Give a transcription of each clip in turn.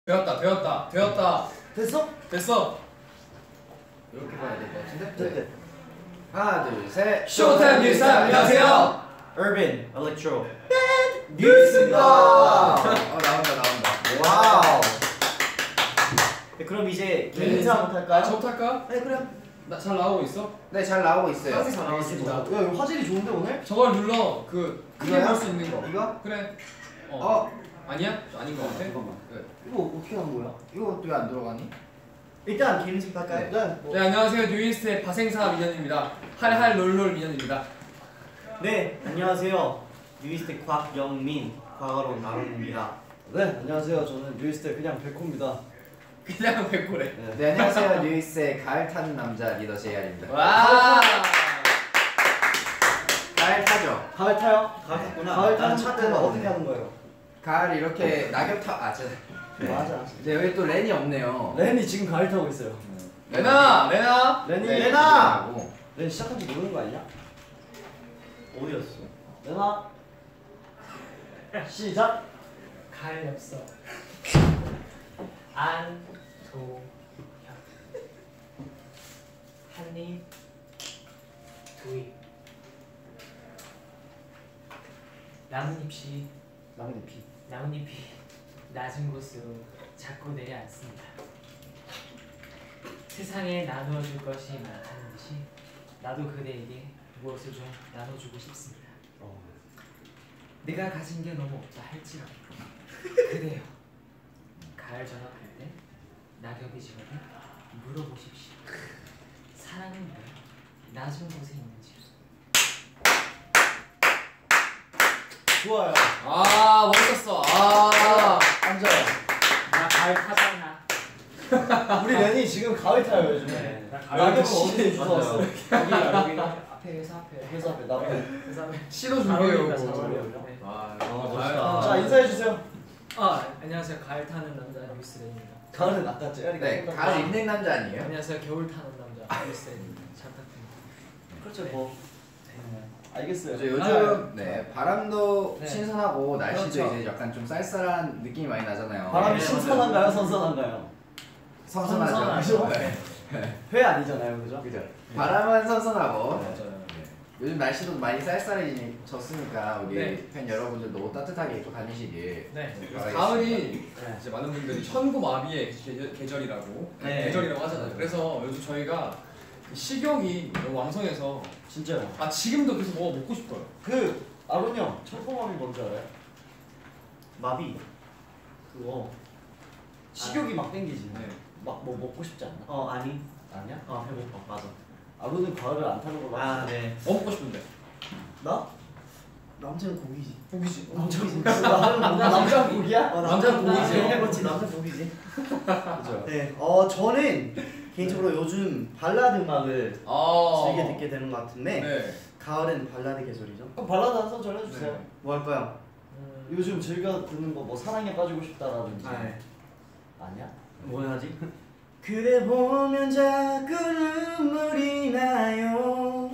되었다. 됐어. 이렇게 봐야 될 것 같은데? 네. 하나, 둘, 셋. 쇼타임 뉴스 안녕하세요. Urban Electro 뉴스입니다. 나온다. 와우. 네, 그럼 이제 개인 인사부터 할까요? 저부터 할까? 네, 그래요. 나 잘 나오고 있어? 네, 잘 나오고 있어요. 상세 잘 나왔습니다. 야, 이거 화질이 좋은데 오늘? 저걸 눌러. 그 크게 볼 수 있는 거. 이거? 그래. 아니야? 아닌 거 같아? 잠깐만. 네. 이거 어떻게 하는 거야? 이거 왜 안 들어가니? 일단 개인 인사 할까요? 네, 안녕하세요. 뉴이스트의 바생사 민현입니다. 할할 롤롤 민현입니다. 네, 안녕하세요. 뉴이스트 곽영민 과거로 나론입니다. 네, 안녕하세요. 저는 뉴이스트 그냥 백호입니다. 그냥 백골에. 네, 안녕하세요. 뉴이스의 가을 타는 남자 리더 JR입니다. 와. 가을 타죠? 가을 타요? 가을 탔구나. 가을 타는 차 차트는 타고 어떻게 하는 거예요? 가을 이렇게 낙엽 타. 네. 맞아. 네, 여기 또 렌이 없네요. 렌이 지금 가을 타고 있어요. 레나. 렌이 네, 레나! 렌 시작한 지 모르는 거 아니야? 어디였어? 렌아 시작. 가을 엽서 안도현 한입 두입 나뭇잎이 낮은 곳으로 자꾸 내려앉습니다. 세상에 나누어줄 것이 많다는 듯이 나도 그대에게 무엇을 좀 나눠주고 싶습니다. 내가 가진 게 너무 없다 할지라도 그래요. 가을 전역할 때 낙엽이 지거든 물어보십시오. 사랑은 왜 낮은 곳에 있는지. 좋아요. 멋있었어. 앉아요. 나 가을 타잖아. 우리 렌이 지금 가을 타요 요즘에. 네, 나 가을 낙엽은 타지. 어디서 주워왔어? 여기 앞에 회사 앞에. 회사 앞에 나무. 회사 앞에. 시도 잘 어울린다, 잘 준비해오고. 어울려. 네. 멋있다. 자, 인사해 주세요. 안녕하세요. 가을 타는 남자 뉴스레입니다. 가을은 아까 제리가 네, 가을 입는 남자 아니에요? 안녕하세요. 겨울 타는 남자 뉴스레입니다. 잘 부탁드립니다. 그렇죠 뭐. 알겠어요. 요즘 바람도 네. 신선하고 날씨도 그렇죠. 이제 약간 좀 쌀쌀한 느낌이 많이 나잖아요. 바람이 네, 신선한가요, 선선한가요? 선선하죠. 네. 회 아니잖아요, 그죠? 그죠. 바람은 선선하고 맞아요. 요즘 날씨도 많이 쌀쌀해졌으니까 우리 네. 팬 여러분들도 따뜻하게 입고 다니시길. 네. 그래서 가을이 네. 이제 많은 분들이 천고마비의 계절이라고 네. 계절이라고 하잖아요. 그래서 요즘 저희가 그 식욕이 너무 왕성해서 진짜요. 지금도 계속 뭐 먹고 싶어요. 그 아론 형, 철거맘이 뭔지 알아요? 마비. 그거 식욕이 막 땡기지. 네. 막 뭐 먹고 싶지 않나? 아니. 아니야? 배고파. 맞아. 아론은 가을을 안 타는 걸로 알고 있어요. 네. 뭐 먹고 싶은데? 나? 남자는 고기지. 고기지. 남자는 남자 고기야? 남자는 고기지. 그렇지. 남자 고기지. 그죠. 네. 저는 개인적으로 요즘 발라드 음악을 즐겨 듣게 되는 것 같은데 네. 가을엔 발라드 계절이죠. 그럼 발라드 한 소절 해주세요. 네. 뭐 할까요? 요즘 즐겨 듣는 거 뭐 사랑에 빠지고 싶다라든지. 네. 아니야? 뭐 하지? 그대 보면 자꾸 눈물이 나요.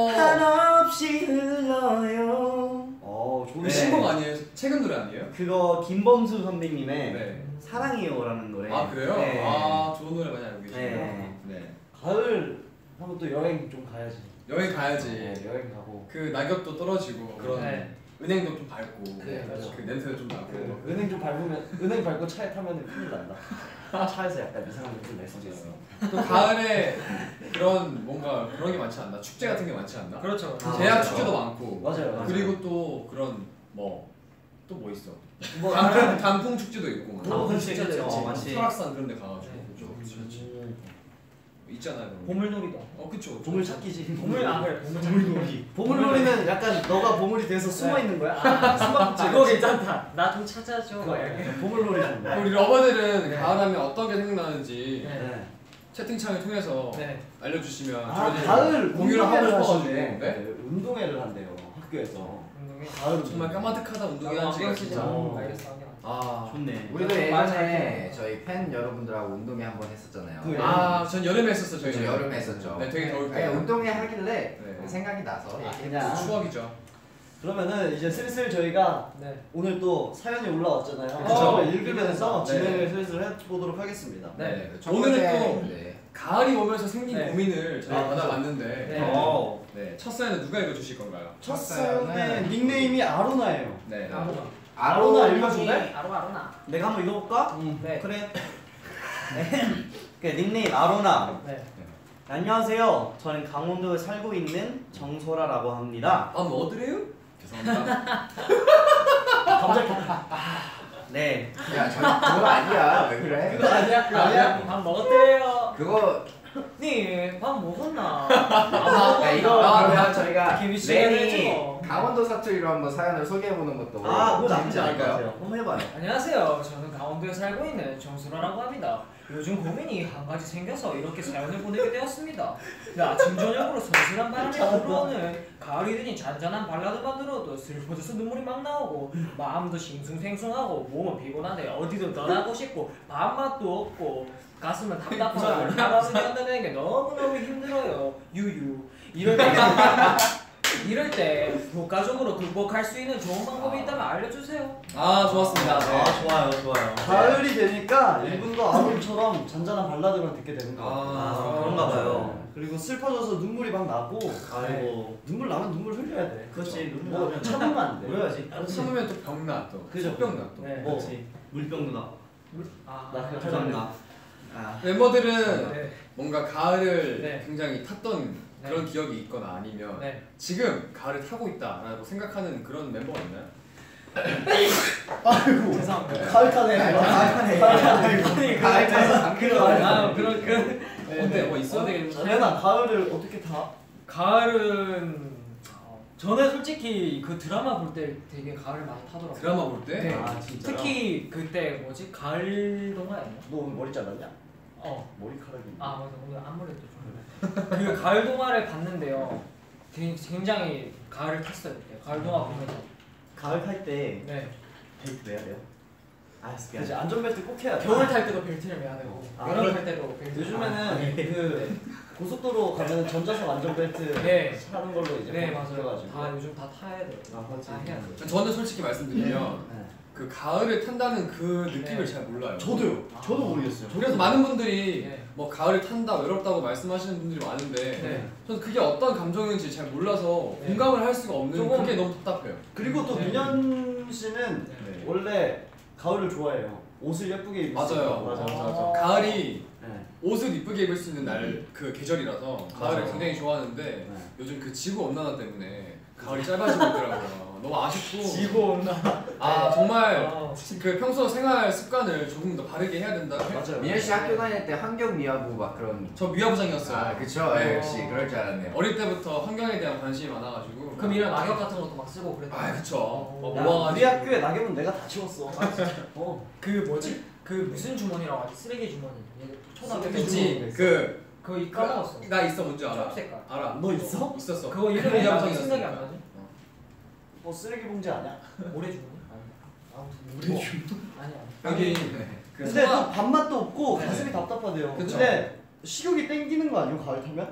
한없이 흘러요. 좋은 네. 신곡 아니에요? 최근 노래 아니에요? 그거 김범수 선배님의 네. 사랑이요라는 노래. 아 그래요? 네. 좋은 노래 많이 알고 계시네요. 네. 네. 가을 하면 또 여행 좀 가야지. 여행 가야지. 네, 여행 가고. 그 낙엽도 떨어지고 그런 네. 은행도 좀 밟고 네, 맞아. 그 냄새도 좀 나고. 은행 좀 밟으면 은행 밟고 차에 타면은 큰일 난다. 차에서 약간 이상한 느낌 낼 수도 있어. 또 가을에 그런 뭔가 그런 게 많지 않나? 축제 같은 게 많지 않나? 그렇죠. 대학 맞아요. 축제도 많고. 맞아요. 그리고 또 그런 또 뭐 있어? 뭐 단풍 축제도 있고. 단풍 축제도 있지. 맞지. 설악산 그런 데 가가지고. 네. 있잖아요. 보물놀이도. 그쵸. 보물 찾기지. 보물 안 그래. 보물놀이. 보물놀이는 약간 너가 보물이 돼서 숨어 있는 거야? 숨바꼭질. 그거 괜찮다. 나 좀 찾아줘. 보물놀이 좋네. 우리 러버들은 네. 가을하면 어떤 게 생각나는지 네. 채팅창을 통해서 네. 알려주시면 가을 공유를 하고 운동회를 싶어가지고. 하시네. 네? 운동회를 한대요 학교에서. 운동회. 가을 정말 까마득하다 운동회 한 안경 지가 쓰지 진짜. 마. 알겠어. 안경. 좋네. 우리도 맞아. 예전에 저희 팬 여러분들하고 운동회 한번 했었잖아요. 그 전 여름에 했었어 저희. 저 여름에 했었죠. 네, 되게 더울 아니, 때. 운동회 하길래 네. 생각이 나서 그냥 추억이죠. 그러면은 이제 슬슬 저희가 네. 오늘 또 사연이 올라왔잖아요. 그쵸. 그걸 읽으면서 네. 진행을 슬슬 해보도록 하겠습니다. 네. 오늘은 또 네. 가을이 오면서 생긴 네. 고민을 저희가 네. 받아봤는데 네. 네. 첫 사연은 누가 읽어주실 건가요? 첫 사연의 닉네임이 아로나예요. 네. 아로나 읽어줄래? 아로나. 내가 한번 읽어볼까? 네. 그래. 그 닉네임 아로나. 네. 안녕하세요. 저는 강원도에 살고 있는 정소라라고 합니다. 아, 뭐 얻으래요? 죄송합니다. 갑자기 네. 야, 그거 아니야. 왜 그래? 그거 아니야? 그거 아니야? 밥 먹었대요. 그거 밥 먹었나? 야, 이거 그러면 저희가 김이 씨가 레니 해줘. 강원도 사투리로 한번 사연을 소개해보는 것도 그거 나쁘지 재밌지 않을 것 않을까요? 같아요. 한번 해봐요. 안녕하세요. 저는 강원도에 살고 있는 정수라라고 합니다. 요즘 고민이 한 가지 생겨서 이렇게 사연을 보내게 되었습니다. 아침 저녁으로 선선한 바람이 불어오는 가을이 되니 잔잔한 발라드만 들어도 슬퍼져서 눈물이 막 나오고 마음도 싱숭생숭하고 몸은 피곤한데 어디든 떠나고 싶고 밥맛도 없고 가슴은 답답하고 바람을 견뎌내는 게 너무너무 힘들어요. 유유. 이럴 때 국가적으로 극복할 수 있는 좋은 방법이 있다면 알려주세요. 아, 좋았습니다. 네. 좋아요. 가을이 되니까 네. 이분도 아론처럼 잔잔한 발라드만 듣게 되는 것 같아요. 아, 그런가 봐요. 그리고 슬퍼져서 눈물이 막 나고 아이고. 눈물 나면 눈물 흘려야 돼. 그렇지. 눈물 나면 참으면 안 돼. 그래야지. 참으면 또 병나 또. 그죠. 병나 또. 네. 그렇지. 물병도 나. 나 죄송합니다. 멤버들은 네. 뭔가 가을을 네. 굉장히 탔던 네. 그런 기억이 있거나 아니면 네. 지금 가을을 타고 있다라고 생각하는 그런 멤버가 있나요? 아이고. 죄송합니다. 가을 타네. 가을 타네. 그런 어때? 뭐 있어? 레나 가을을 어떻게 타? 가을은 저는 솔직히 그 드라마 볼 때 되게 가을 많이 타더라고요. 드라마 볼 때? 네. 아 진짜. 특히 그때 뭐지 가을 동화였나? 너 오늘 머리 잘랐냐? 머리카락이. 맞아 오늘 앞머리도 좀. 그 가을 동화를 봤는데요. 굉장히 가을을 탔어요. 그때. 가을 동화 보면서. 가을 탈 때 네. 벨트 매야 돼요? 알았어. 이제 안전벨트 꼭 해야 돼. 겨울 탈 때도 벨트를 매야 되고 여름 탈 때도 벨트. 요즘에는 그 고속도로 가면 전자석 안전벨트 네. 하는 걸로 이제 네 맞아요. 바뀌어가지고. 다 요즘 다 타야 돼요. 맞지. 다 해야 돼요. 저는 솔직히 말씀드리면 네. 그 가을을 탄다는 그 느낌을 네. 잘 몰라요. 저도요. 저도 모르겠어요. 그래서 많은 분들이 네. 뭐 가을을 탄다 외롭다고 말씀하시는 분들이 많은데 네. 저는 그게 어떤 감정인지 잘 몰라서 네. 공감을 할 수가 없는 조금- 그게 너무 답답해요. 그리고 또 네. 민현 씨는 네. 원래 가을을 좋아해요. 옷을 예쁘게 입을 수 맞아요. 있고. 맞아. 가을이 네. 옷을 이쁘게 입을 수 있는 날 그 계절이라서 가을을 맞아요. 굉장히 좋아하는데 네. 요즘 그 지구 온난화 때문에 가을이 짧아지고 있더라고요. 너무 아쉽고 지구 온다. 정말 그 평소 생활 습관을 조금 더 바르게 해야 된다. 맞아요. 민현 씨 학교 다닐 때 환경 미화부 막 그런. 저 미화부장이었어요. 그쵸. 네. 역시 그럴 줄 알았네요. 어릴 때부터 환경에 대한 관심이 많아가지고. 그럼 이런 악역 같은 것도 막 쓰고 그랬다. 그쵸. 어. 모아가지고. 우리 학교에 낙엽은 내가 다 치웠어. 그 뭐지? 그 무슨 주머니라고 하지? 쓰레기 주머니. 초등학교 때 있지. 주머니. 그거 까먹었어. 나 있어 뭔지 알아. 초록색깔. 알아. 너 있어? 있었어. 그거 이름이 미화부장이었으니까. 생각이 안 나지? 뭐 쓰레기 봉지 아니야? 모래 주머니? 아무튼 모래 아니야. 여기 그 근데 소화- 또 밥맛도 없고 네. 가슴이 답답하대요. 그쵸. 근데 식욕이 땡기는 거 아니에요? 가을 타면?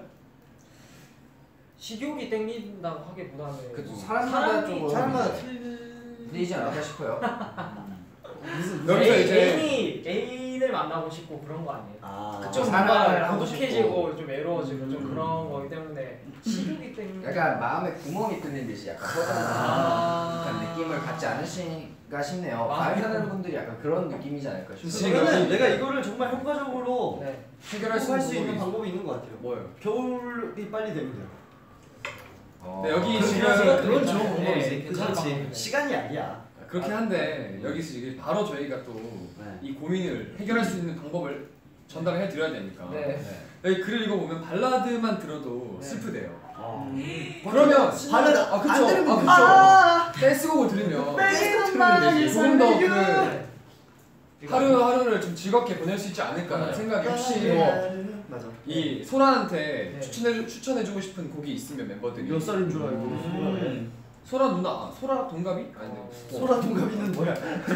식욕이 땡긴다고 하기보다는 그쵸. 뭐 사람마다 사람이- 조금 사람마다 틀리지 않을까 싶어요. 무슨 여기서 이제 애인을 만나고 싶고 그런 거 아니에요? 좀 사랑을 뭔가 하고 고독해지고 좀 외로워지고 좀 그런 거기 때문에 식욕이 땡겨. 약간 마음에 구멍이 뚫린 듯이 약간 허전한 느낌을 갖지 않으신가 싶네요. 가을 타는 분들이 약간 그런 느낌이지 않을까 싶어요. 지금 그러면 여기- 내가 이거를 정말 효과적으로 네. 해결할 수 할수 있는 있는 방법이 방법이 있는 것 같아요. 뭐예요? 겨울이 빨리 되면 돼요. 네, 여기 그건 지금 그건 좋은 네, 방법이지. 괜찮은 그렇지. 방법이네. 시간이 약이야. 그렇게 한데 여기서 이게 바로 저희가 또 이 고민을 해결할 수 있는 방법을 전달을 해드려야 되니까. 네. 여기 글을 읽어보면 발라드만 들어도 네. 슬프대요. 그러면 그러면 발라드 그쵸. 안 들으면 그쵸. 댄스곡을 들으면 댄스곡을 조금 더 들으면 그 하루하루를 좀 즐겁게 보낼 수 있지 않을까라는 생각이 혹시 맞아. 이 소라한테 네. 추천해주고 싶은 곡이 있으면 멤버들이 몇 살인 줄 알고. 소라 누나, 소라 동갑이? 아닌데 소라 동갑이는 뭐야?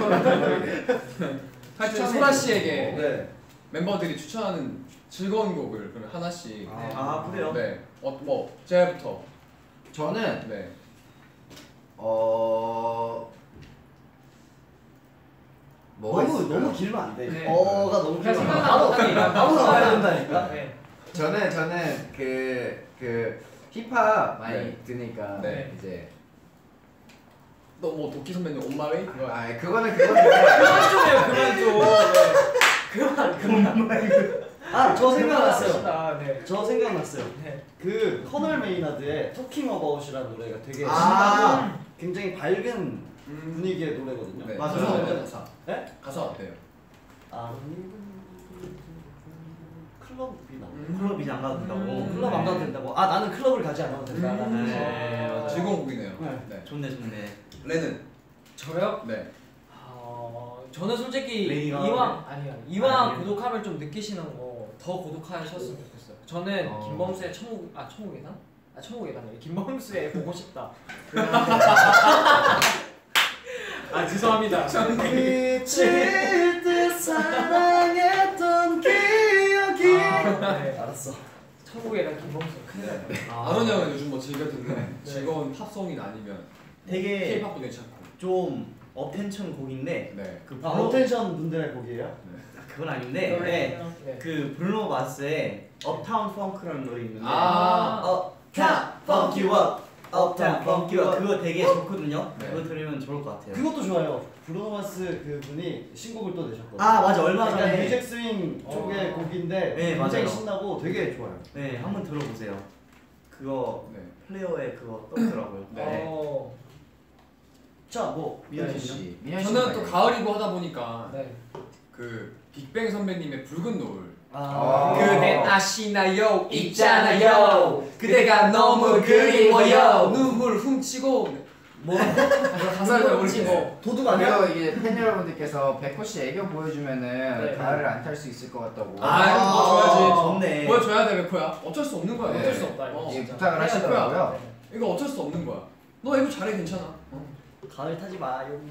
하여튼 소라 씨에게 네. 멤버들이 추천하는 즐거운 곡을 그러면 하나씩 아 그래요? 네, 뭐 제부터 저는 네, 너무 길면 안 돼. 네. 어가 너무 길면 바로 바로 나와야 된다니까. 네. 저는 그 힙합 많이 네. 들으니까 네. 이제 너 뭐 도끼 선배님 온마웨이? 그거 그거는 그만 좀 해요. 그만. 아, 저 생각났어요. 네. 저 생각났어요. 네. 그 커널 메이나드의 Talking About이라는 노래가 되게 아. 신나고 굉장히 밝은 분위기의 노래거든요. 네. 맞아요. 가사 어때요? 가사. 네? 가사 어때요? 아, 클럽이 나. 클럽이 안 가도 된다고. 클럽 안 가도 된다고. 아, 나는 클럽을 가지 않아도 된다라는. 네, 맞아요. 즐거운 곡이네요. 네. 좋네 좋네. 레는? 저요? 네. 저는 솔직히 레이디가 이왕 아니에요. 고독함을 좀 느끼시는 거 더 고독하셨으면 좋겠어요. 저는 김범수의 천국의 계단? 천국의 계단이에요. 김범수의 보고 싶다. 죄송합니다. 미칠 듯 사랑했던 기억이. 네. 알았어. 천국의 계단 김범수. 아론 형은 요즘 뭐 즐겨 듣는 즐거운 팝송이나 아니면 되게 K-팝도 괜찮고. 좀 어텐션 곡인데 네. 그 어텐션 분들의 곡이에요? 그건 아닌데 네. 그 브루노 마스의 업타운 펑크라는 노래 있는데 Uptown Funk You Up. 업타운 펑크 그거 되게 좋거든요. 네. 그거 들으면 좋을 것 같아요. 그것도 좋아요. 브루노 마스 그 분이 신곡을 또 내셨거든요. 아 맞아 얼마 약간 전에 뮤직 스윙 쪽의 곡인데 네, 굉장히 맞아요. 신나고 되게 좋아요. 네 한번 들어보세요. 그거 네. 플레이어에 그거 떠더라고요. 네. 자, 뭐 미연 씨. 저는 또 가을이고 하다 보니까 네. 그 빅뱅 선배님의 붉은 노을. 그대 아시나요 있잖아요 그대가 너무 그리워요 눈물 훔치고 뭐 가사를 잘 모르겠고 도둑 아니야? 그리고 이제 팬 여러분들께서 백호씨 애교 보여주면은 네. 가을을 안 탈 수 있을 것 같다고 보여줘야지. 좋네. 보여줘야 돼 백호야. 어쩔 수 없는 거야. 네. 어쩔 수 없다 이거. 예, 진짜. 부탁을 그래, 하시더라고요. 백호야. 이거 어쩔 수 없는 거야. 너 이거 잘해 괜찮아. 가을 타지 마요.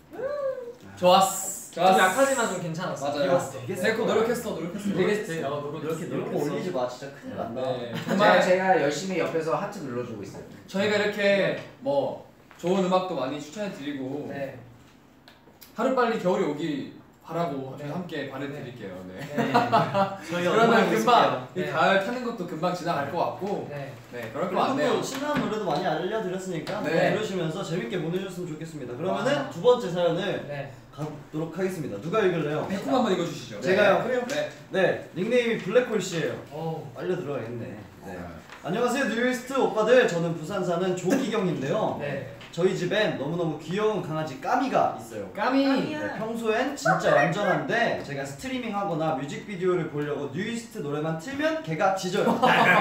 좋았어. 좀 약하지만 좀 괜찮았어. 맞아요. 되게 백호 노력했어. 되게 이렇게 올리지 마. 진짜 큰일 난다. 네. 정말 정말 제가 열심히 옆에서 하트 눌러주고 있어요. 저희가 이렇게 뭐 좋은 음악도 많이 추천해드리고 네. 하루빨리 겨울이 오기 바라고 네. 함께 바래드릴게요. 네. 저희 그러면 금방 이 네. 가을 타는 것도 금방 지나갈 것 같고 네. 네 그럴 것 그리고 같네요. 또 신나는 노래도 많이 알려드렸으니까 네. 들으시면서 재밌게 보내주셨으면 좋겠습니다. 그러면은 두 번째 사연을 네. 가도록 하겠습니다. 누가 읽을래요? 백호 한번 읽어주시죠. 제가요? 그래요? 네. 네, 닉네임이 블랙홀 씨예요. 알려드려야겠네. 네. 안녕하세요 뉴이스트 오빠들. 저는 부산 사는 조기경인데요. 네. 저희 집엔 너무너무 귀여운 강아지 까미가 있어요. 까미. 네, 평소엔 진짜 얌전한데 제가 스트리밍 하거나 뮤직비디오를 보려고 뉴이스트 노래만 틀면 걔가 짖어요.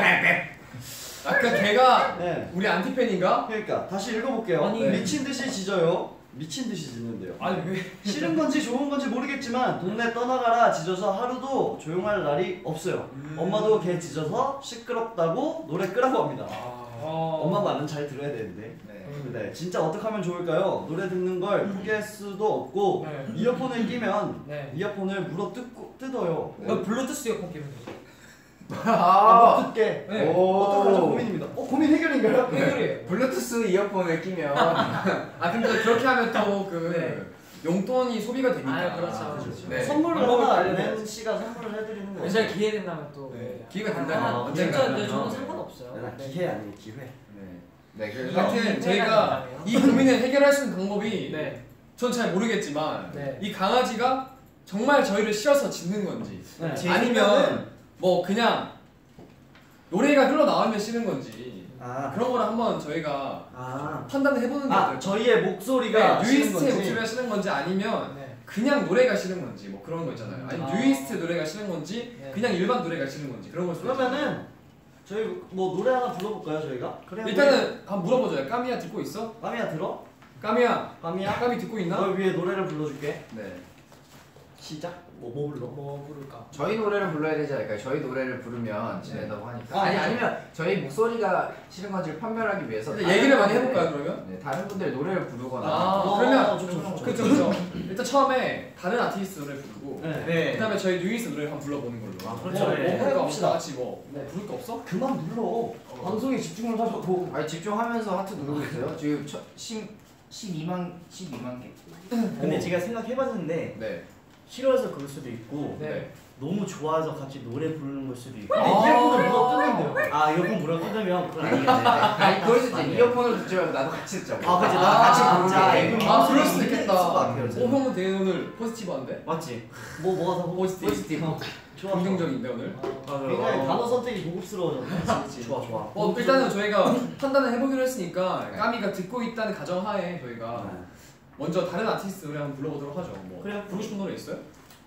아까 걔가 네. 우리 안티팬인가? 그러니까 다시 읽어볼게요. 아니, 미친 듯이 짖어요. 미친 듯이 짖는데요. 아니 왜? 싫은 건지 좋은 건지 모르겠지만 동네 떠나가라 짖어서 하루도 조용할 날이 없어요. 엄마도 걔 짖어서 시끄럽다고 노래 끄라고 합니다. 엄마 말은 잘 들어야 되는데. 네, 진짜 어떻게 하면 좋을까요? 노래 듣는 걸 포기할 수도 없고 네. 이어폰을 끼면 네. 이어폰을 물어 뜯어요. 이거 블루투스 이어폰 끼면 되죠. 못 듣게. 네. 어떡하죠? 고민입니다. 고민 해결인가요? 해결이에요. 블루투스 이어폰을 끼면 아 근데 그렇게 하면 또 그 네. 용돈이 소비가 되니까. 아, 그렇죠. 네. 선물을 방법을 하나 알려드려야지. 낸 씨가 선물을 해드리는 거예요. 언제 기회 된다면 또. 네. 기회가 된다면 아, 언젠가. 진짜 근데 저는 상관없어요. 나 기회 아니에요 기회. 네 그래서 하여튼 저희가 된다네요. 이 고민을 해결할 수 있는 방법이 네. 전 잘 모르겠지만 네. 이 강아지가 정말 저희를 싫어서 짖는 건지 네. 아니면 뭐 그냥 노래가 흘러나오면 싫은 건지 그런 거를 한번 저희가 판단을 해보는 게 어떨까요? 저희의 목소리가 싫은 뉴이스트의 건지. 목소리가 싫은 건지 아니면 네. 그냥 노래가 싫은 건지 뭐 그런 거 있잖아요. 아니 뉴이스트 노래가 싫은 건지 네. 그냥 일반 노래가 싫은 건지 그런 걸 수도 있잖아요. 그러면은 저희 뭐 노래 하나 불러볼까요 저희가? 그래. 일단은 한번 물어보죠. 까미야 듣고 있어? 까미야 들어? 까미야 까미야? 까미 듣고 있나? 널 위해 노래를 불러줄게. 네. 시작. 뭐 불러? 뭐 부를까? 저희 노래를 불러야 되지 않을까요? 저희 노래를 부르면 지낸다고 하니까 아, 아니면 저희 목소리가 싫은 건지를 판별하기 위해서 근데 얘기를 많이 해볼까요 그러면? 네, 다른 분들의 노래를 부르거나 그러면 좋죠. 그쵸. 일단 처음에 다른 아티스트 노래 부르고 네. 그다음에 저희 뉴이스트 노래를 한번 불러보는 걸로. 그렇죠. 뭐 네. 부를까 해봅시다. 다 같이 뭐 부를 거 없어? 그만 눌러. 방송에 집중을 하자고. 아니 집중하면서 하트 누르고 있어요. 지금 12만 개. 근데 제가 생각해봤는데 네. 싫어서 그럴 수도 있고 네. 너무 좋아서 같이 노래 부르는 걸 수도 있고. 이어폰을 물어 뜯는데요. 아 이어폰 물어 뜯으면 그건 아니겠는데. 아니 그럴 수도 있지. 이어폰으로 듣지 말고 나도 같이 듣자고. 아 그치 나 같이 부르자. 아 그럴 수도 있겠다. 어 형은 되게 오늘 포지티브한데? 맞지? 뭐가 더 포지티브. 좋아. 긍정적인데 오늘? 굉장히 단어 선택이 고급스러워졌네. 좋아. 일단은 저희가 판단을 해보기로 했으니까 까미가 듣고 있다는 가정하에 저희가 먼저 다른 아티스트 노래 한번 불러보도록 하죠. 뭐 그래요. 부르고 싶은 노래 있어요?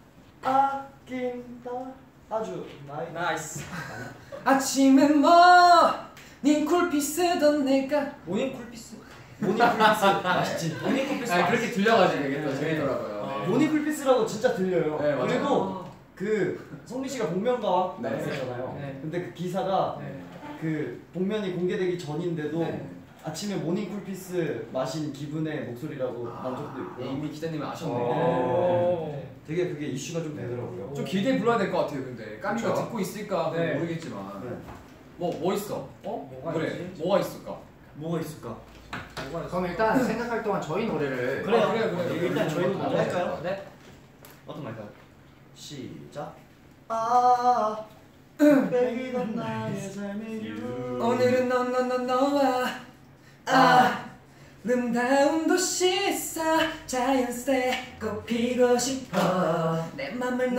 아낀다 아주 나이스. 아침에 모닝 쿨피 쓰던 내가 모닝 쿨피스. 모니쿨피스 맛있지. 모닝 쿨피스. 아 그렇게 들려가지고 이게 또 재밌더라고요. 네. 모니쿨피스라고 진짜 들려요. 네, 맞아요. 그리고 그 성민 씨가 복면가왕 네. 나왔잖아요. 네. 근데 그 기사가 네. 그 복면이 공개되기 전인데도 네. 아침에 모닝쿨피스 마신 기분의 목소리라고 난 적도 있고. 이미 기자님은 아셨네. 오. 되게 그게 이슈가 좀 되더라고요. 좀 길게 불러야 될 것 같아요. 근데 까미가 그쵸? 듣고 있을까 네. 모르겠지만 네. 뭐 있어? 뭐가 그래 있지? 뭐가 있을까? 뭐가 있을까? 그럼 일단 생각할 동안 저희 노래를 그래요. 그래요. 일단 저희는 먼저 할까요? 네. 어떤 말까요? 시작. baby 넌 나의 삶의 뷰. 오늘은 너와 아름다운 도시에서 자연스레 꽃피고 싶어 내 맘을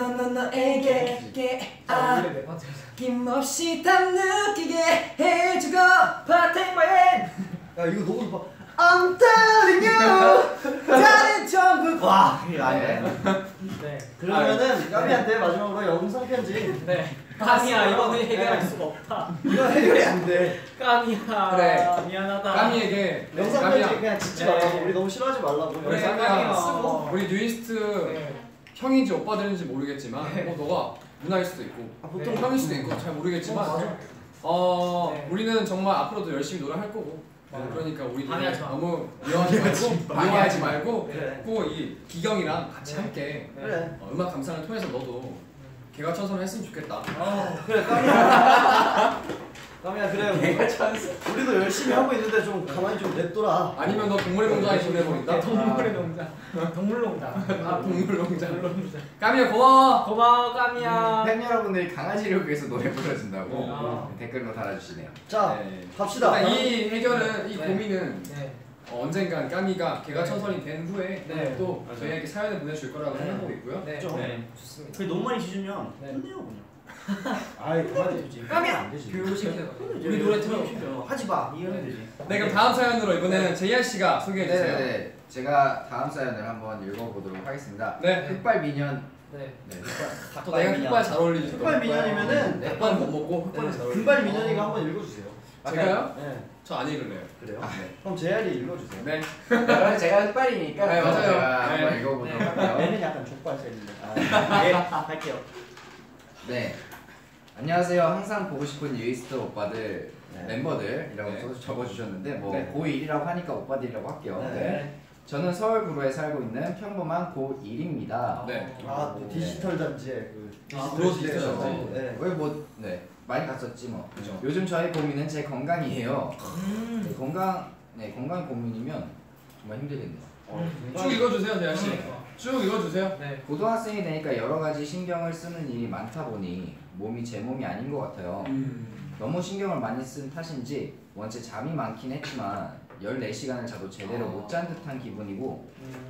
너에게 원래 내 파트. 힘없이 다 느끼게 해주고 Take my hand 야 이거 너무 좋아. I'm telling you 다른 전국. 와 이게 아니네. 네. 그러면은 까미한테 마지막으로 영상 편지. 네. 까미야 이거는 해결할 수가 없다. 이거 해결이 안 돼. 까미야. 그래. 미안하다. 까미에게 영상 까미야. 편지 그냥 짓지 네. 말라고. 우리 너무 싫어하지 말라고. 그래 네, 까미야 까미야. 쓰고 우리 뉴이스트 네. 형인지 오빠들인지 모르겠지만 네. 너가 누나일 수도 있고 보통 네. 형일 수도 있고 잘 모르겠지만 맞아. 네. 우리는 정말 앞으로도 열심히 노래할 거고 그러니까 우리 방해하지 마. 너무 미워하지 말고 그래. 꼭 이 기경이랑 같이 네. 함께 그래. 음악 감상을 통해서 너도 개가천선을 했으면 좋겠다. 그래 까미야. 까미야 그래. 우리도 열심히 하고 있는데 좀 가만히 좀 냅둬라. 아니면 너 동물의 농장에 보내버린다. 동물의 농장. 동물농장. 아 동물 농장. 까미야 고마워. 고마워 까미야. 팬 여러분들이 강아지를 위해서 노래 불러준다고 아. 댓글로 달아주시네요. 자 네. 갑시다. 일단 이 해결은 이 네. 고민은 네. 언젠간 까미가 개가천선이 된 후에 네. 또 맞아요. 저희에게 사연을 보내줄 거라고 네. 생각하고 있고요. 네. 좀. 네. 좋습니다. 너무 많이 지주면 네. 혼내요 그냥. 아이 그만해 주지. 까미야. 안 되지. 교육시켜요. 우리 노래 틀어. 하지 마. 이해하면 되지. 네 그럼 다음 사연으로 이번에는 제이아 씨가 소개해 주세요. 네네네. 제가 다음 사연을 한번 읽어보도록 하겠습니다. 네. 흑발 미년. 네. 네. 또 내가 흑발 잘 어울리죠. 흑발 미년이면은 흑발은 못 먹고 흑발은 잘 어울리죠. 금발 미년이가 한번 읽어주세요. 제가요? 네. 저 안 읽을래요. 그래요? 네. 그럼 제알이 읽어주세요. 네. 그러면 제가 흑발이니까 네, 맞아요. 제가 네. 한번 읽어보도록 네. 할게요. 얘는 약간 족발색인데. 네, 할게요. 네. 안녕하세요. 항상 보고 싶은 뉴이스트 오빠들 네. 멤버들이라고 네. 적어주셨는데 뭐 네. 고1이라고 하니까 오빠들이라고 할게요. 네. 네. 저는 서울 구로에 살고 있는 평범한 고1입니다. 네. 아, 또 디지털 단지에 그 구로 시대에서. 디지털 단지. 네. 왜 뭐 네. 많이 갔었지 뭐. 그죠. 요즘 저의 고민은 제 건강이에요. 네, 건강 고민이면 정말 힘들겠네요. 쭉 읽어주세요, 제이아 씨. 그러니까. 쭉 읽어주세요. 네. 고등학생이 되니까 여러 가지 신경을 쓰는 일이 많다 보니 몸이 제 몸이 아닌 것 같아요. 너무 신경을 많이 쓴 탓인지 원체 잠이 많긴 했지만 14시간을 자도 제대로 못 잔 듯한 기분이고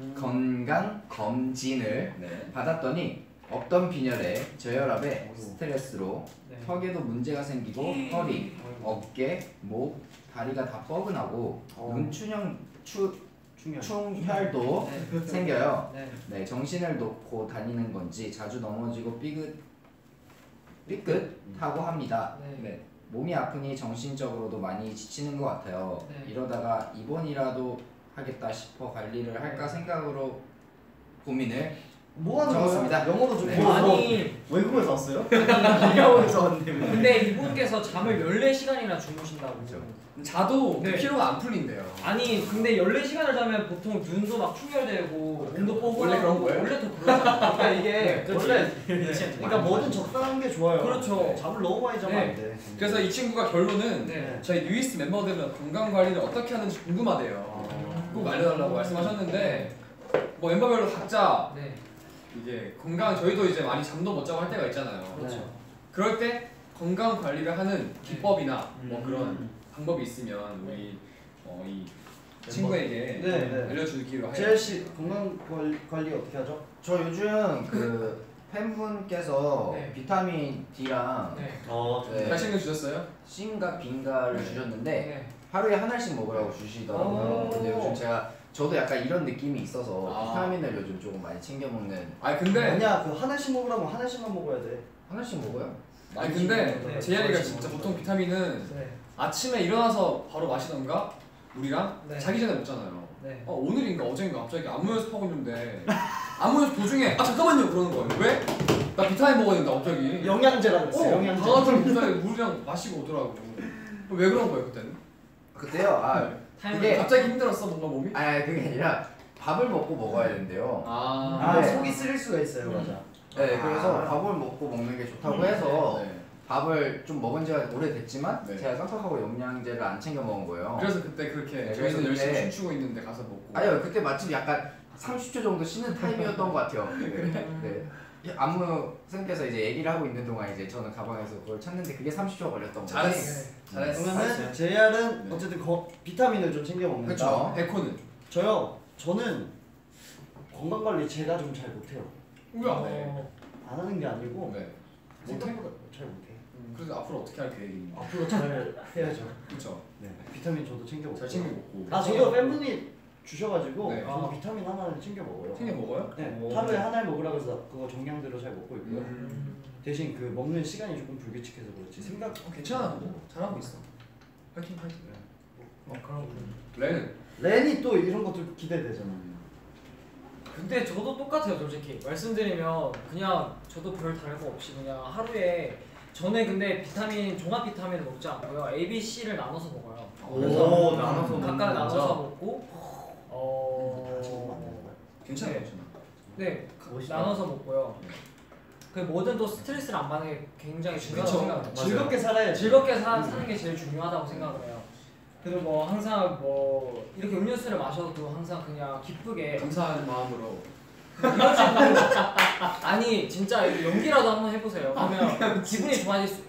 건강 검진을 네. 받았더니 없던 빈혈에 저혈압에 스트레스로 네. 턱에도 문제가 생기고 허리, 어깨, 목, 다리가 다 뻐근하고 충혈도 네. 생겨요. 네. 네, 정신을 놓고 다니는 건지 자주 넘어지고 삐끗하고 합니다. 네. 네. 몸이 아프니 정신적으로도 많이 지치는 것 같아요. 네. 이러다가 입원이라도 하겠다 싶어 관리를 할까 생각으로 고민을 뭐 하는 적었습니다. 거야? 영어로 좀 네. 뭐, 아니 외국에서 왔어요? 영어에서 왔는데 왜? 근데 이분께서 잠을 14시간이나 주무신다고. 그렇죠. 자도 그 네. 피로가 안 풀린대요. 아니 근데 14시간을 자면 보통 눈도 막 충혈되고 몸도 뽀고 원래 그런 거예요? 원래 더 그러잖아. 그러니까 이게 원래 그러니까 뭐든 적당한 게 좋아요. 그렇죠. 잠을 너무 많이 자면 네. 안 돼. 그래서 이 친구가 결론은 네. 저희 뉴이스트 멤버들은 건강 관리를 어떻게 하는지 궁금하대요. 꼭 알려달라고 말씀하셨는데 뭐 멤버별로 각자 네. 이제 건강 저희도 이제 많이 잠도 못 자고 할 때가 있잖아요. 그렇죠. 그럴 때 건강 관리를 하는 기법이나 뭐 그런 방법이 있으면 우리 이 친구에게 알려주기로 해요. 재열 씨 건강 관리 어떻게 하죠? 저 요즘 그 팬분께서 네. 비타민 D랑 네. 맛있는 거 주셨어요? C인가 B인가를 네. 주셨는데 네. 하루에 하나씩 먹으라고 주시더라고요. 근데 요즘 저도 약간 이런 느낌이 있어서 비타민을 요즘 조금 많이 챙겨 먹는. 아니 근데 아니야 그 하나씩 먹으라면 하나씩만 먹어야 돼. 하나씩 먹어요? 아니 근데 재열이가 진짜 보통 비타민은 아침에 일어나서 바로 마시던가 우리랑 자기 전에 먹잖아요. 오늘인가 어제인가 갑자기 안무 연습하고 있는데 안무 연습 도중에 잠깐만요 그러는 거예요. 왜? 나 비타민 먹어야 된다 갑자기. 영양제라고 했어요. 영양제. 강아지랑 비타민 물이랑 마시고 오더라고. 왜 그런 거예요 그때는? 그때요? 그게 갑자기 힘들었어 뭔가 몸이? 그게 아니라 밥을 먹고 먹어야 된대요. 속이 쓰릴 수가 있어요. 맞아. 네, 그래서 밥을 먹고 먹는 게 좋다고 해서 밥을 좀 먹은 지가 오래됐지만 제가 깜빡하고 영양제를 안 챙겨 먹은 거예요. 그래서 그때 그렇게 저희는 열심히 춤추고 있는데 가서 먹고. 아니요, 그때 마침 약간 30초 정도 쉬는 타임이었던 것 같아요. 네. 안무생께서 이제 얘기를 하고 있는 동안 이제 저는 가방에서 그걸 찾는데 그게 30초가 걸렸던 거예요. 잘했어. 그러면은 JR은 어쨌든 비타민을 좀 챙겨 먹는다. 그렇죠. 백호는? 저는 건강 관리 제가 좀 잘 못해요. 안 하는 게 아니고 생각보다 잘 못해. 그래서 앞으로 어떻게 할 계획입니까? 앞으로 잘 해야죠. 그렇죠. 네. 비타민 저도 챙겨 먹고. 잘 챙겨 먹고. 저도 팬분이 주셔가지고 네. 저도 비타민 하나는 챙겨 먹어요. 챙겨 먹어요? 네. 하루에 하나를 먹으라고 해서 그거 정량대로 잘 먹고 있고요. 대신 그 먹는 시간이 조금 불규칙해서 그렇지 생각 괜찮아. 뭐 잘하고 있어. 파이팅. 그럼 렌이 또 이런 것도 기대되잖아요. 근데 저도 똑같아요 솔직히 말씀드리면 그냥 저도 별 다를 거 없이 그냥 하루에 저는 근데 비타민 종합 비타민을 먹지 않고요 A, B, C를 나눠서 먹어요. 그래서 나눠서 각각 나눠서 먹고 괜찮아요. 네 나눠서 먹고요. 그 뭐든 또 스트레스를 안 받는 게 굉장히 중요하다고 생각해요. 즐겁게 살아야지. 즐겁게 사는 게 제일 중요하다고 생각을 해요. 그리고 뭐 항상 뭐 이렇게 음료수를 마셔도 항상 그냥 기쁘게 감사한 마음으로 이런 식으로 아니 진짜 연기라도 한번 해보세요. 그러면 기분이 좋아질 수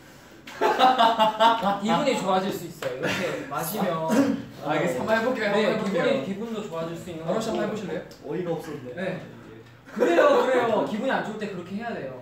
있어요. 이렇게 마시면 알겠어. 한번 해볼게요. 네, 기분도 좋아질 수 있는 바로 한번 해보실래요? 어이가 없었네. 네. 그래요. 기분이 안 좋을 때 그렇게 해야 돼요.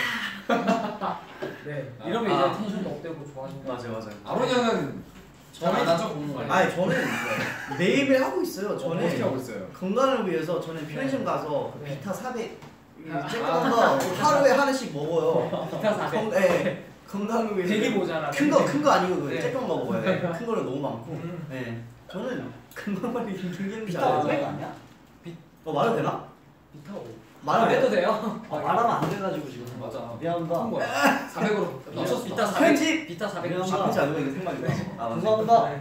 네. 이러면 이제 텐션도 업되고 좋아진다. 맞아요. 아론 형은 잘안 하죠 공부 많이. 아니 저는 매일매일 하고 있어요. 저는 어떻게 하고 있어요? 건강을 위해서 저는 편의점 가서 네. 비타 400 쬐끄만 거 하루에 하나씩 먹어요. 비타 400. 네. 건강을 위해서. 되게 모자라. 큰 거 아니고 그 네. 쬐끄만 거 먹어요. 큰 거는 너무 많고. 네. 저는 건강 관리 굉장히 비타 500 잘해요. 아니야? 말해도 되나? 비타 5. 말해도 돼요? 말하면 안 돼가지고 지금. 맞아. 미안합니다. 큰 거야. 400으로 미쳤어. 비타 400. 편집! 비타 400. 미안합니다. 편집 아니고 이거 생각이 나. 감사합니다.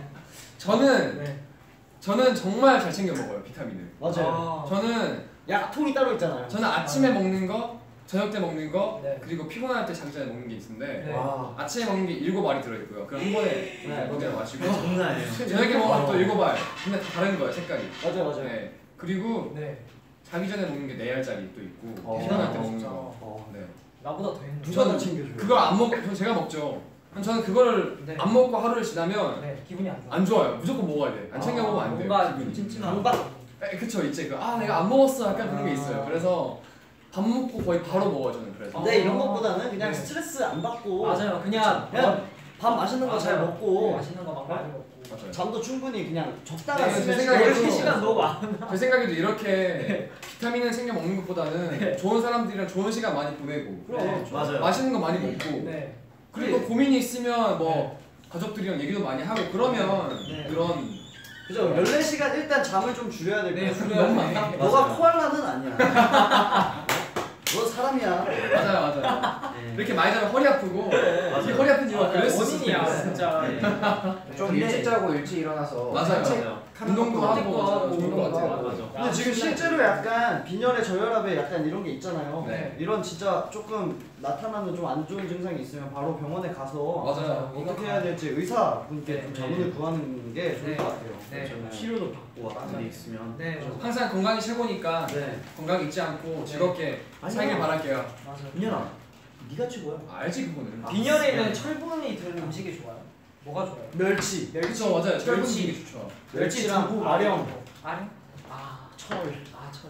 저는 정말 잘 챙겨 먹어요 비타민을. 맞아요. 저는 약통이 따로 있잖아요. 저는 아침에 먹는 거, 저녁 때 먹는 거, 네. 그리고 피곤할 때 자기 전에 먹는 게 있는데 네. 아침에 먹는 게 7알이 들어있고요. 그럼 한 번에 먹여 마시고 장난 아니에요. 저녁에 먹으면 또 7알. 근데 다 다른 거예요 색깔이. 맞아요. 네. 그리고 자기 전에 먹는 게 4알짜리 또 있고 피곤할 때 먹는 거. 네. 나보다 더 했는데. 누가 다 챙겨줘요? 그걸 안 먹고 제가 먹죠. 저는 그거를 안 먹고 하루를 지나면 기분이 안 좋아. 안 좋아요. 무조건 먹어야 돼. 안 챙겨 먹으면 안 돼요. 뭔가 기분이. 찜찜한. 그쵸 이제 내가 안 먹었어 약간 그런 게 있어요. 그래서 밥 먹고 거의 바로 먹어요 저는. 그래서 근데 이런 것보다는 그냥 스트레스 안 받고 맞아요. 그냥 밥 맛있는 거 잘 먹고 맛있는 거 막 많이 먹고. 맞아요. 잠도 충분히 그냥 적당한 제 수면 생각에도 시간 3시간 너무 많아. 제 생각에도 이렇게 비타민을 챙겨 먹는 것보다는 좋은 사람들이랑 좋은 시간 많이 보내고 맞아요. 맛있는 거 많이 먹고 그리고 고민이 있으면 뭐 가족들이랑 얘기도 많이 하고 그러면 그런 그죠? 14시간 일단 잠을 좀 줄여야 될 것 같아요. 줄여야 돼. 너가 코알라는 아니야. 너 사람이야. 맞아요. 이렇게 많이 자면 허리 아프고 이 허리 아픈 이유가 그랬을 수도 원인이야 있어. 진짜. 좀 일찍 자고 일찍 일어나서 맞아요. 운동도 하고 좋은 것 같아요. 맞아. 근데 지금 실제로 약간 빈혈에 저혈압에 약간 이런 게 있잖아요. 네. 이런 진짜 조금 나타나는 좀 안 좋은 증상이 있으면 바로 병원에 가서 맞아요. 어떻게 해야 될지 의사분께 좀 자문을 구하는 게 좋을 네. 것 같아요. 네. 저는. 치료도 받고 왔던 게 있으면 네. 항상 건강이 최고니까 네. 건강 잊지 않고 즐겁게 살길 바랄게요. 맞아. 민현아 네가 최고야. 알지 그거는. 빈혈에는 철분이 들은 음식이 좋아요. 뭐가 좋아요? 멸치. 그렇죠 맞아요. 철분 되게 좋죠. 멸치랑 두부, 아령. 아령? 아 철. 아 철.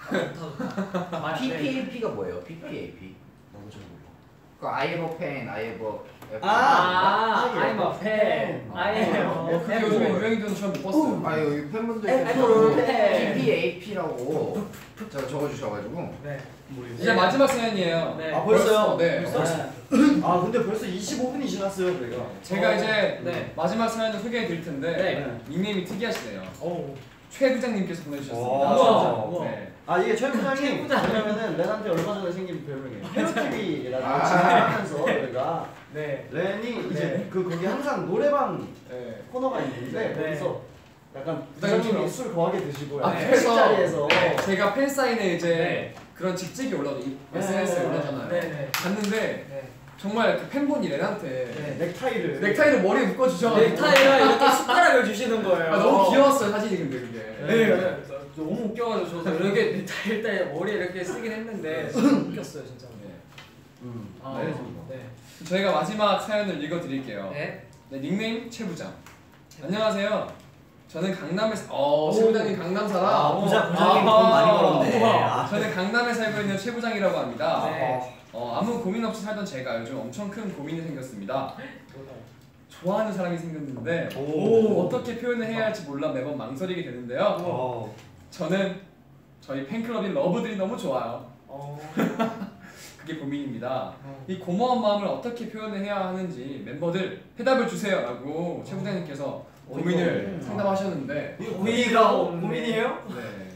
PPAP가 뭐예요? PPAP? 너무 잘 몰라. 그 I have a pen, I have a I'm a fan. I am. 그게 요즘에 유행이던 처음 못 봤어요. 아 여기 팬분들 pen. PPAP라고 적어주셔가지고 네. 이제 마지막 사연이에요. 네. 아 벌써요? 네. 아 근데 벌써 25분이 지났어요, 저희가. 제가 이제 네. 마지막 사연을 소개해 드릴 텐데 네. 닉네임이 특이하시네요. 오. 최 부장님께서 보내주셨습니다. 우와. 네. 아 이게 최 부장이 최 부장. 왜냐면은 렌한테 얼마 전에 생긴 별명이에요. 헤로TV라는 아. 진행하면서 저희가 네. 렌이 이제 네. 그 거기 항상 노래방 네. 코너가 있는데 네. 거기서 약간 부장님이 부장님이 술 거하게 드시고 아, 약간 그래서 자리에서 제가 팬 사인회 이제 네. 그런 직책이 올라오죠. 네. SNS에 올라잖아요. 네. 네. 갔는데 네. 정말 그 팬분이 렌한테 네, 넥타이를 넥타이를 머리에 묶어주셔가지고 넥타이랑 이렇게 숟가락을 주시는 거예요. 아, 너무 귀여웠어요 사진이 근데 그게. 네. 너무 웃겨가지고 저도 이렇게 넥타이 일단 머리에 이렇게 쓰긴 했는데 웃겼어요 진짜. 아, 알겠습니다. 네. 저희가 마지막 사연을 읽어드릴게요. 네. 네, 닉네임 최 부장. 안녕하세요. 저는 강남에 최 부장님 강남 살아. 부장님 돈 많이 벌었네. 우와. 저는 강남에 살고 있는 최 부장이라고 합니다. 네. 아무 고민 없이 살던 제가 요즘 엄청 큰 고민이 생겼습니다. 좋아하는 사람이 생겼는데 어떻게 표현을 해야 할지 몰라 매번 망설이게 되는데요. 저는 저희 팬클럽인 러브들이 너무 좋아요. 그게 고민입니다. 이 고마운 마음을 어떻게 표현을 해야 하는지 멤버들 해답을 주세요 라고 최 부장님께서 고민을 상담하셨는데 고민이에요? 네.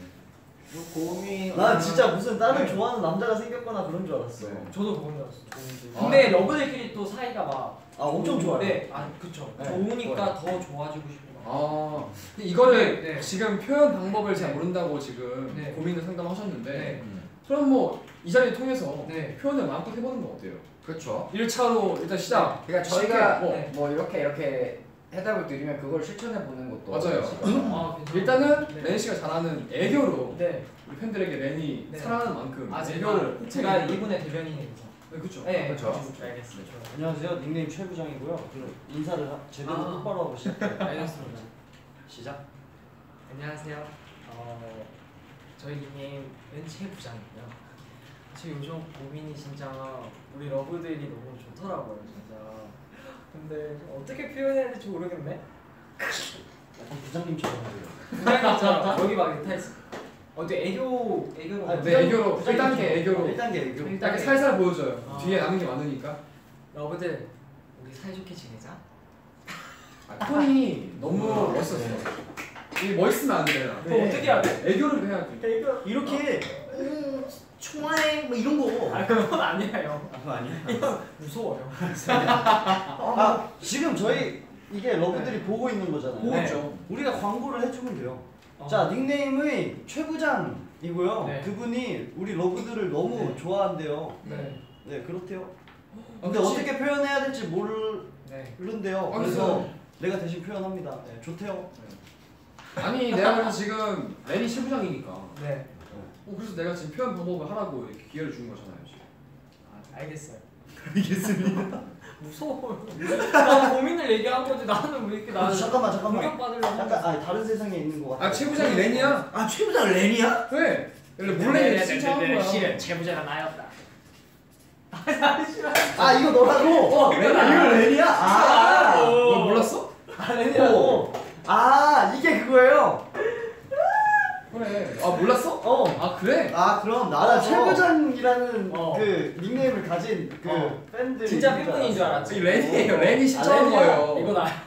고민. 난 진짜 무슨 다른 네. 좋아하는 남자가 생겼거나 그런 줄 알았어. 네. 저도 고민이었어요. 근데 러브들끼리 또 사이가 막 엄청 좋아요. 네, 그쵸. 네, 좋으니까 더 좋아지고 싶고. 근데 이거를 네. 지금 표현 방법을 잘 모른다고 지금 네. 고민을 상담하셨는데 네. 그럼 뭐 이 자리 통해서 네. 표현을 마음껏 해보는 건 어때요? 그렇죠. 1차로 일단 시작! 그러니까 저희가 쉽게, 뭐 이렇게 해답을 드리면 그걸 실천해 보는 것도 맞아요. 괜찮아요. 일단은 네. 렌 씨가 잘하는 애교로 네. 우리 팬들에게 렌이 네. 사랑하는 만큼 애교를 제가 이분의 대변인이죠. 네, 그쵸. 네, 그쵸. 알겠습니다. 안녕하세요. 닉네임 최 부장이고요. 인사를 제대로 똑바로 하고 시작해요. 알겠습니다. 시작. 안녕하세요. 저희 닉네임은 최 부장이고요. 저 요즘 고민이 진짜 우리 러브들이 너무 좋더라고요, 진짜. 근데 어떻게 표현해야 될지 모르겠네. 약간 부장님처럼 하세요. 부장님처럼 여기 막 넥타이 애교로. 네, 애교로 1단계 애교로 1단계 애교. 이렇게 살살 보여줘요. 뒤에 남은 게 많으니까. 러브들 우리 사이좋게 지내자. 톤이 너무 멋있었어. 이게 멋있으면 안 돼요. 그럼 어떻게 해야 돼? 애교를 해야지. 애교. 이렇게 총알에 뭐 이런 거. 그건 아니에요. 그거 아니야? 무서워요. 지금 저희 이게 러브들이 보고 있는 거잖아요. 보고 있죠. 우리가 광고를 해주면 돼요. 자, 닉네임이 최 부장이고요. 네. 그분이 우리 러브들을 너무 네. 좋아한대요. 네. 네, 그렇대요. 근데 그치? 어떻게 표현해야 될지 네. 모르는데요. 아, 그래서 내가 대신 표현합니다. 네, 좋대요. 아니 내가 그래서 지금 렌이 최부장이니까. 네. 그래서 내가 지금 표현 방법을 하라고 이렇게 기회를 주는 거잖아요. 지금. 알겠어요. 알겠습니다. 무서워요. 나 고민을 얘기한 거지. 나는 왜 이렇게 나는 잠깐만. 공격받으려고. 약간 다른 세상에 있는 것 같아. 최부장이 렌이야? 아 최부장 렌이야? 왜? 원래 신청한 거야. 실은 최부자가 나였다. 아, 이거 너라고? 이거 렌이야? 너 몰랐어? 오. 이게 그거예요? 그래. 몰랐어? 어. 그래? 그럼 나는 어. 최부장이라는 어. 그 닉네임을 가진 그 팬들이 진짜 있는 팬분인 줄 알았지. 이 렌이에요. 렌이 신청한 렌이야? 거예요. 이거 나.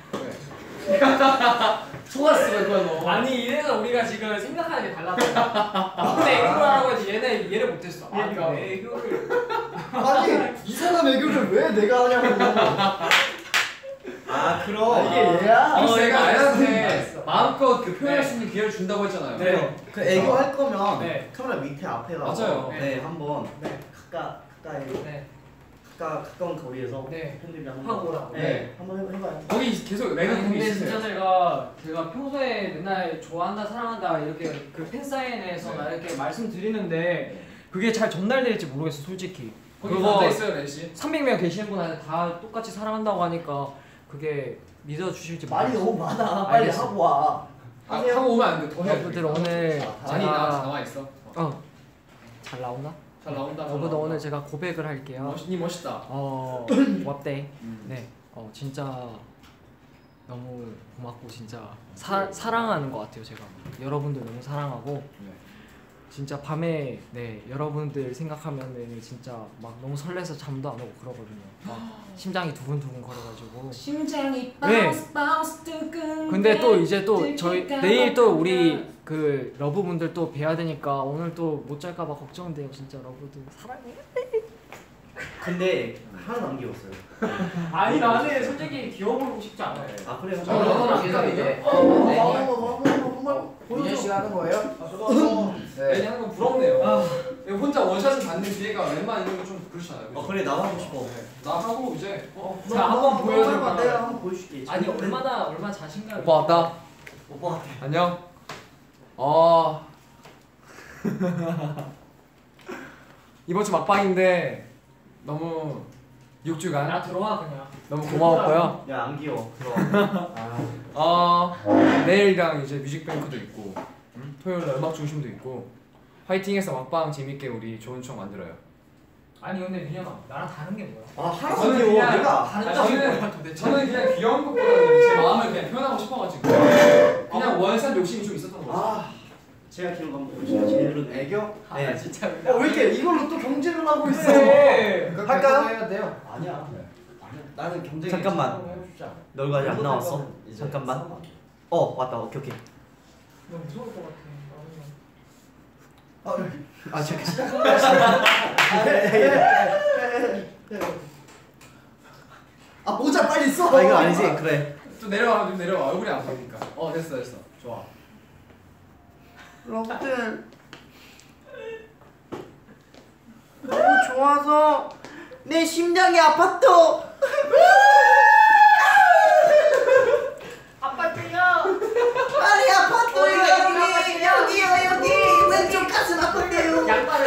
속았어 그거야 너. 아니 이래서 우리가 지금 생각하는 게 달랐어. 근데 애교를 하라고 해서 얘를 못했어. 그러니까. 애교를. 아니 애교를 왜 내가 하냐고. 아 그럼 이게 얘야? 내가 아야한테 마음껏 그 표현할 수 있는 기회를 준다고 했잖아요. 네. 그 애교 할 거면 네. 카메라 밑에 앞에가 맞아요. 네 한번 네. 가까이 네. 가까운 거리에서 네. 팬들이랑 하고 한번 오라고. 네 한번 해봐요. 거기 계속 아니, 레그 근데 있으세요? 진짜 제가 평소에 맨날 좋아한다 사랑한다 이렇게 그 팬사인회에서나 이렇게 말씀드리는데 그게 잘 전달될지 모르겠어 솔직히. 거기 앉아 있어요, 렌씨. 300명 계시는 분한테 다 똑같이 사랑한다고 하니까 그게 믿어주실지 말이 모르겠어요. 너무 많아. 빨리 알겠어. 하고 와. 하고 오면 안 돼. 더 해야 돼. 여러분들 오늘 아니 나와 있어. 잘 나오나? 잘 나온다. 여러분들 오늘 제가 고백을 할게요. 멋있다. 왓데이. 네. 진짜 너무 고맙고 진짜 사랑하는 것 같아요 제가. 여러분들 너무 사랑하고 네. 진짜 밤에 여러분들 생각하면은 진짜 막 너무 설레서 잠도 안 오고 그러거든요. 막 심장이 두근두근 거려가지고. 심장이 네. 바운스 뜨끈. 근데 또 이제 또 저희 내일 또 우리 그 러브분들 또 뵈야 되니까 오늘 또 못 잘까봐 걱정돼요. 진짜 러브들 사랑해. 근데 하나도 안 귀여웠어요. 아니 나는 솔직히 귀여워 보이고 싶지 않아요. 아 그래요? 저는 이제 민현 씨가 하는 거예요? 렌이 하는 건 부럽네요. 혼자 원샷을 받는 기회가 웬만한 이런 거좀 그렇잖아요. 그래 나도 하고 싶어. 나 하고 이제 자 한번 보여줄까? 내가 한번 보여줄게. 아니 얼마나 자신감. 오빠 왔다. 오빠 같아. 안녕. 이번 주 막방인데 너무 6주간 나 들어와 그냥. 너무 고마웠고요. 야 안 귀여워. 들어와. 내일이랑 이제 뮤직뱅크도 있고 토요일 날 음악 중심도 있고 화이팅해서 막방 재밌게 우리 좋은 추억 만들어요. 아니 근데 민현아 나랑 다른 게 뭐야? 아 하나도 저는 안 귀여워. 그냥 내가 저는 그냥 귀여운 것보다는 제 마음을 그냥 표현하고 싶어가지고 그냥 원산 욕심이 좀 있었던 거죠. 제가 귀여운 거 한번 보여줄게요. 제일은 애교? 네. 진짜. 왜 이렇게 이걸로 또 경쟁을 하고 있어? 네. 할까요? 해야 돼요. 아니야. 나는 경쟁. 잠깐만. 너가 아직 안 나왔어? 잠깐만. 왔다. 오케이. 너 무서울 것 같아. 모자 빨리 써. 이거 아니지? 그래. 좀 내려와 얼굴이 안 보이니까. 됐어 좋아. 여러분들 너무 좋아서 내 심장이 아팠어. 아빠들요. 많이 아팠어요. 여기 왼쪽 가슴 아픈데요. 양말을.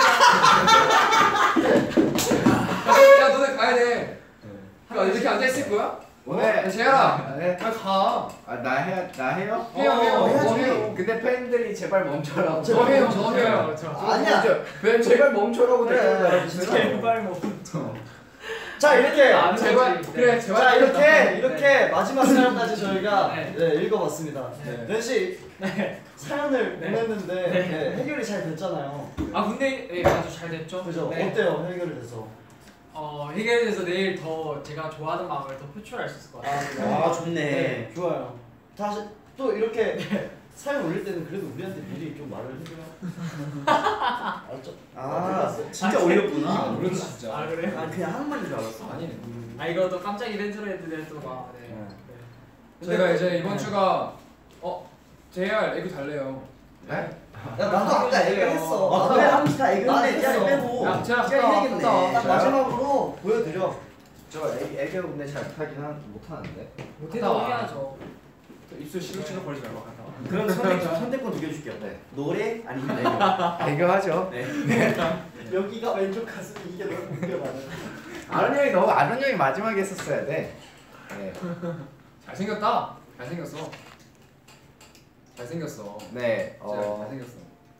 야 너네 가야 돼. 이렇게 앉아 있을 거야? 왜? 재현아. 네. 빨리 가. 나 해요? 해요. 근데 팬들이 제발 멈춰라고. 저 해요. 아니야. 왜 제발 멈춰라고 댓글 그래. 달아주세요. 제발 멈춰. 자 이렇게. 제발 그래 제발. 자 이렇게 마지막 사연까지 저희가 읽어봤습니다. 렌씨 사연을 보냈는데 해결이 잘 됐잖아요. 근데 아주 잘 됐죠. 그죠? 네. 어때요 해결이 돼서? 해결돼서 내일 더 제가 좋아하는 마음을 더 표출할 수 있을 것 같아요. 좋네. 네, 좋아요. 다시 또 이렇게 사연 올릴 때는 그래도 우리한테 미리 좀 말을 해줘요. 알았죠? 진짜 올렸구나. 모르는 진짜. 그래? 그냥 하는 말인 줄 알았어. 아니네. 이거 또 깜짝 이벤트로 했는데 또 막. 제가 이제 이번 주가 JR 애교 달래요. 네? 야 나도 아까 얘기했어. 그래 한번 다 애교했네. 나도 빼고. 야 제가 얘기했네. 딱 저요? 마지막으로 보여드려. 저 애교 근데 잘 못하긴 못하는데. 못해도 해야죠. 입술 시룩시룩 거리지 말고 갔다 와. 그럼 선택권 2개 줄게요. 네. 노래 아니면 애교. 애교하죠. 네. 여기가 왼쪽 가슴이 이게 너무 웃겨 아론 형이 마지막에 했었어야 돼. 네. 잘생겼어. 네. 잘생겼어.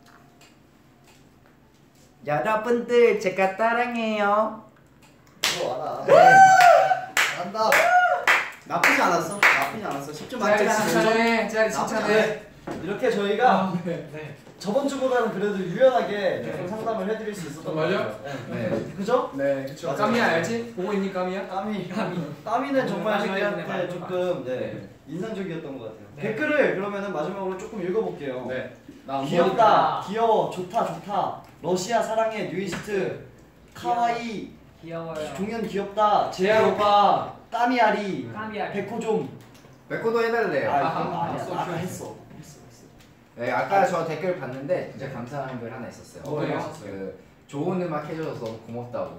여러분들 제가 따랑해요. 들어와라. 잘한다. 나쁘지 않았어. 10점 만점에 칭찬해. 이렇게 저희가 네. 저번 주보다는 그래도 유연하게 계속 상담을 해드릴 수 있었던 것 정말요? 같아요. 네. 그죠? 네, 그쵸. 맞아요. 까미야 알지? 보고 있니 까미야? 까미는 정말 까미 때문에 저희한테 많이 조금 네. 인상적이었던 것 같아요. 네. 댓글을 그러면은 마지막으로 조금 읽어볼게요. 네. 나 귀엽다, 귀여워, 좋다, 러시아 사랑해, 뉴이스트, 카와이, 귀여워요. 종현 귀엽다. 재야 오빠. 까미아리. 까미아리. 백호 좀. 백호도 해달래요. 아까 했어. 네, 아까 저 댓글 봤는데 진짜 감사한 글 하나 있었어요. 뭐예요? 그 좋은 음악 해줘서 너무 고맙다고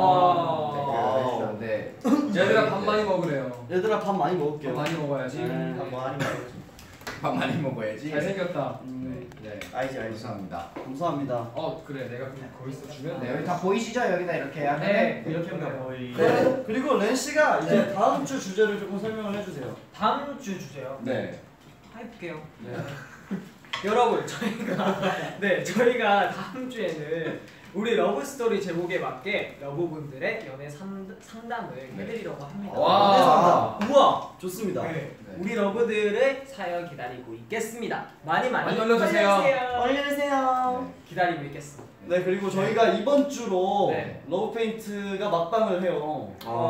댓글을 해주셨는데 얘들아 밥 많이 먹으래요. 얘들아 밥 많이 먹을게요. 밥 많이 먹어야지. 밥 많이 먹어야지. 밥 많이 먹어야지. 잘생겼다. 네, 알지. 감사합니다. 감사합니다. 그래 내가 그냥 거기서 주면. 네, 여기 다 보이시죠? 여기다 이렇게 하면 네, 이렇게 하면 거의. 네. 그리고 렌 씨가 이제 다음 주 주제를 조금 설명을 해주세요. 다음 주 주제요. 네. 해볼게요. 네. 여러분 저희가 다음 주에는 우리 러브 스토리 제목에 맞게 러브분들의 연애 상담을 해드리려고 합니다. 와. 우와 좋습니다. 네. 우리 러브들의 사연 기다리고 있겠습니다. 많이 올려주세요. 올려주세요. 기다리고 있겠습니다. 네 그리고 저희가 이번 주로 네. 러브 페인트가 막방을 해요.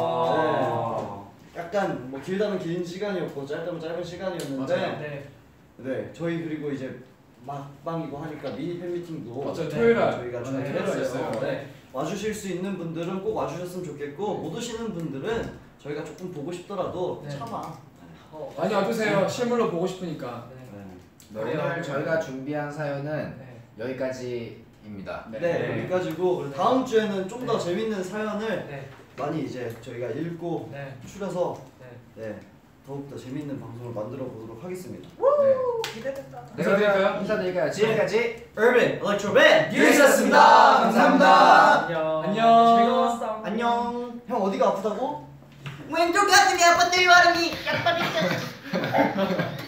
네. 약간 뭐 길다면 긴 시간이었고 짧다면 짧은 시간이었는데 네 저희 그리고 이제 막방이고 하니까 미니 팬미팅도 맞아요. 토요일날 저희가 준비했어요. 네. 와주실 수 있는 분들은 꼭 와주셨으면 좋겠고 못 오시는 분들은 저희가 조금 보고 싶더라도 참아 많이 와주세요. 실물로 보고 싶으니까. 오늘 저희가 준비한 사연은 여기까지입니다. 네, 여기까지고 다음 주에는 좀 더 재밌는 사연을 많이 이제 저희가 읽고 추려서 더욱더 재밌는 방송을 만들어 보도록 하겠습니다. 기대된다. 그러면 인사드릴까요? 지금까지 Urban Electro Band 뉴스였습니다. 감사합니다. 안녕. 즐거웠어. 안녕. 형 어디가 아프다고? 왼쪽 가슴이 아팠대요, 아름이. 약발이.